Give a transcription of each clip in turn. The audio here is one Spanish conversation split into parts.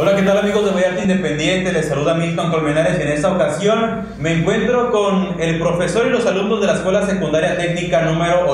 Hola, ¿qué tal amigos de Vallarta Independiente? Les saluda Milton Colmenares y en esta ocasión me encuentro con el profesor y los alumnos de la Escuela Secundaria Técnica número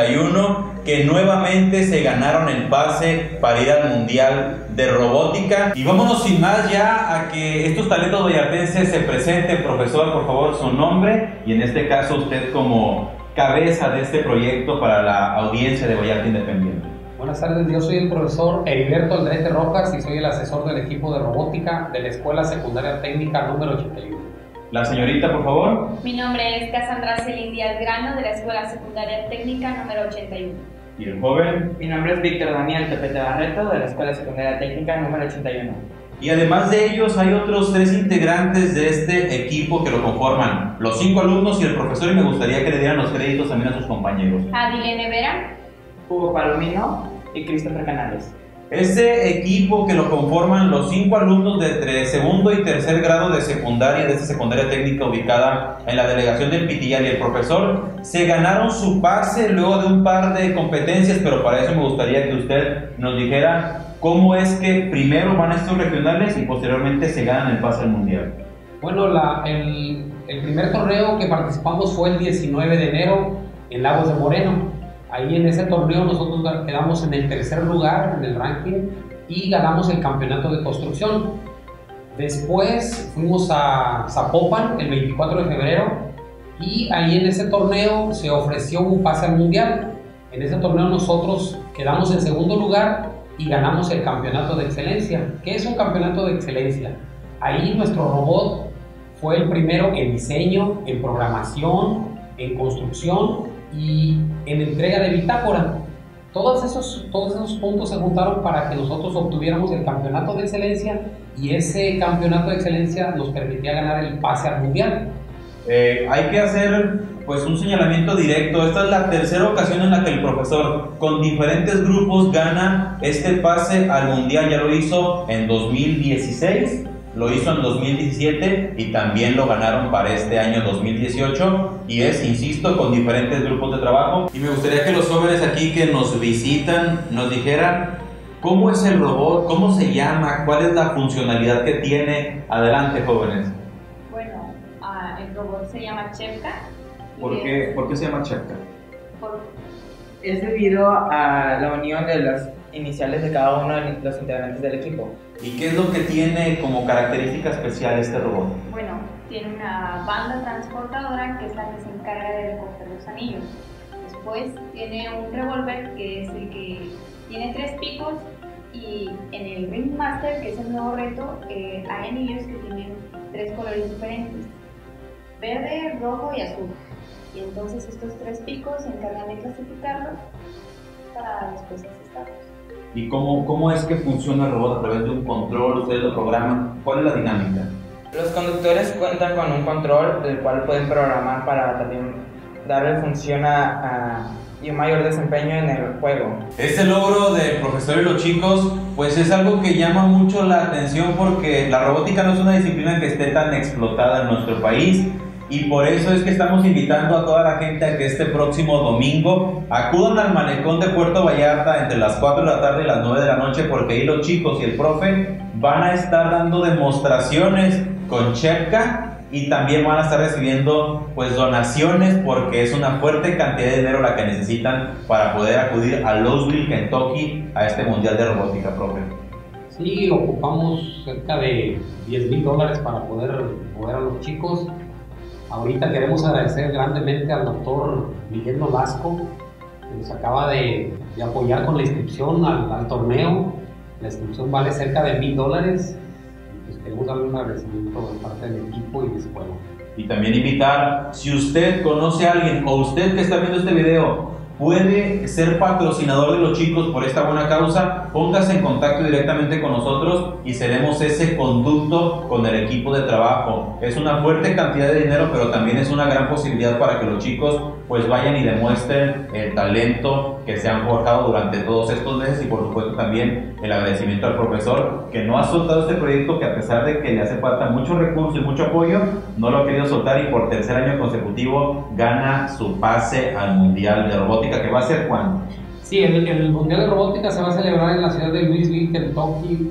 81 que nuevamente se ganaron el pase para ir al Mundial de Robótica. Y vámonos sin más ya a que estos talentos vallartenses se presenten. Profesor, por favor, su nombre y en este caso usted como cabeza de este proyecto para la audiencia de Vallarta Independiente. Buenas tardes, yo soy el profesor Heriberto Aldrete Rojas y soy el asesor del equipo de robótica de la Escuela Secundaria Técnica número 81. La señorita, por favor. Mi nombre es Cassandra Celín Díaz Grano de la Escuela Secundaria Técnica número 81. ¿Y el joven? Mi nombre es Víctor Daniel Tepete Barreto de la Escuela Secundaria Técnica número 81. Y además de ellos hay otros 3 integrantes de este equipo que lo conforman, los 5 alumnos y el profesor, y me gustaría que le dieran los créditos también a sus compañeros. Adilene Vera, Hugo Palomino y Christopher Canales. Este equipo que lo conforman los 5 alumnos de entre segundo y tercer grado de secundaria, de esta secundaria técnica ubicada en la delegación del Pitillal, y el profesor se ganaron su pase luego de un par de competencias, pero para eso me gustaría que usted nos dijera cómo es que primero van a estos regionales y posteriormente se ganan el pase al mundial. Bueno, el primer torneo que participamos fue el 19 de enero en Lagos de Moreno. Ahí en ese torneo nosotros quedamos en el tercer lugar en el ranking y ganamos el campeonato de construcción. Después fuimos a Zapopan el 24 de febrero y ahí en ese torneo se ofreció un pase al mundial. En ese torneo nosotros quedamos en segundo lugar y ganamos el campeonato de excelencia. ¿Qué es un campeonato de excelencia? Ahí nuestro robot fue el primero en diseño, en programación, en construcción y en entrega de bitácora. Todos esos puntos se juntaron para que nosotros obtuviéramos el campeonato de excelencia y ese campeonato de excelencia nos permitía ganar el pase al mundial. Hay que hacer pues un señalamiento directo. Esta es la tercera ocasión en la que el profesor con diferentes grupos gana este pase al mundial. Ya lo hizo en 2016, lo hizo en 2017 y también lo ganaron para este año 2018, y es, insisto, con diferentes grupos de trabajo. Y me gustaría que los jóvenes aquí que nos visitan nos dijeran cómo es el robot, cómo se llama, cuál es la funcionalidad que tiene. Adelante, jóvenes. bueno, el robot se llama Chepka. ¿Por qué se llama Chepka? Es debido a la unión de las iniciales de cada uno de los integrantes del equipo. ¿Y qué es lo que tiene como característica especial este robot? Bueno, tiene una banda transportadora que es la que se encarga de recoger los anillos. Después tiene un revólver que es el que tiene 3 picos, y en el Ring Master, que es el nuevo reto, hay anillos que tienen 3 colores diferentes: verde, rojo y azul. Y entonces estos 3 picos se encargan de clasificarlos para después asestarlos. ¿Y cómo es que funciona el robot? ¿A través de un control? ¿Ustedes lo programan? ¿Cuál es la dinámica? Los conductores cuentan con un control del cual pueden programar para también darle función y un mayor desempeño en el juego. Este logro del profesor y los chicos pues es algo que llama mucho la atención, porque la robótica no es una disciplina que esté tan explotada en nuestro país, y por eso es que estamos invitando a toda la gente a que este próximo domingo acudan al malecón de Puerto Vallarta entre las 4 de la tarde y las 9 de la noche, porque ahí los chicos y el profe van a estar dando demostraciones con Chepka y también van a estar recibiendo pues donaciones, porque es una fuerte cantidad de dinero la que necesitan para poder acudir a Louisville, Kentucky, a este mundial de robótica, profe. Sí, ocupamos cerca de $10,000 para poder mover a los chicos. Ahorita queremos agradecer grandemente al doctor Miguel Nolasco, que nos acaba de apoyar con la inscripción al torneo. La inscripción vale cerca de $1,000. Pues queremos darle un agradecimiento de parte del equipo y de escuela. Y también invitar, si usted conoce a alguien o usted que está viendo este video puede ser patrocinador de los chicos por esta buena causa, póngase en contacto directamente con nosotros y seremos ese conducto con el equipo de trabajo. Es una fuerte cantidad de dinero, pero también es una gran posibilidad para que los chicos pues vayan y demuestren el talento que se han forjado durante todos estos meses, y por supuesto también el agradecimiento al profesor, que no ha soltado este proyecto, que a pesar de que le hace falta mucho recurso y mucho apoyo, no lo ha querido soltar, y por tercer año consecutivo gana su pase al Mundial de Robótica, que va a ser ¿cuándo? Sí, el Mundial de Robótica se va a celebrar en la ciudad de Louisville, Kentucky,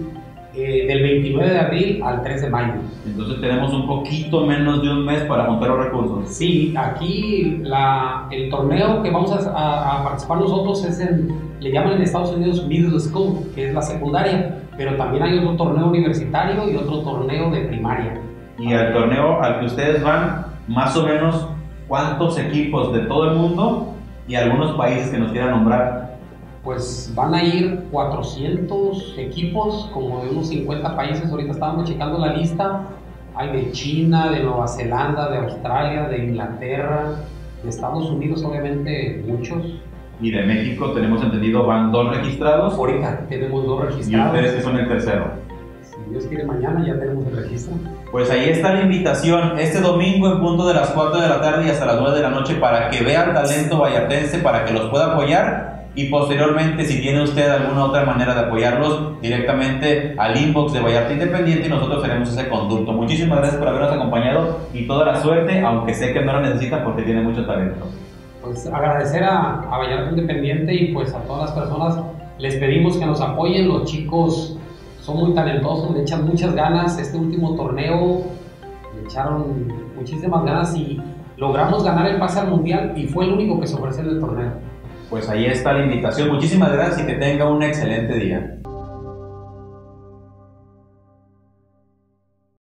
Del 29 de abril al 3 de mayo. Entonces tenemos un poquito menos de un mes para juntar los recursos. Sí, aquí el torneo que vamos a participar nosotros le llaman en Estados Unidos Middle School, que es la secundaria, pero también hay otro torneo universitario y otro torneo de primaria. Y al torneo al que ustedes van, más o menos, ¿cuántos equipos de todo el mundo y algunos países que nos quieran nombrar? Pues van a ir 400 equipos, como de unos 50 países. Ahorita estábamos checando la lista. Hay de China, de Nueva Zelanda, de Australia, de Inglaterra, de Estados Unidos, obviamente muchos. Y de México, tenemos entendido, van 2 registrados. Ahorita tenemos 2 Y registrados. ustedes que son el tercero. Si Dios quiere, mañana ya tenemos el registro. Pues ahí está la invitación, este domingo en punto de las 4 de la tarde y hasta las 9 de la noche para que vea el talento vallartense, para que los pueda apoyar y posteriormente, si tiene usted alguna otra manera de apoyarlos, directamente al inbox de Vallarta Independiente y nosotros haremos ese conducto. Muchísimas gracias por habernos acompañado y toda la suerte, aunque sé que no la necesitan porque tiene mucho talento. Pues agradecer a Vallarta Independiente y pues a todas las personas les pedimos que nos apoyen. Los chicos son muy talentosos, le echan muchas ganas. Este último torneo le echaron muchísimas ganas y logramos ganar el pase al mundial y fue el único que se ofreció en el torneo. Pues ahí está la invitación. Muchísimas gracias y que tenga un excelente día.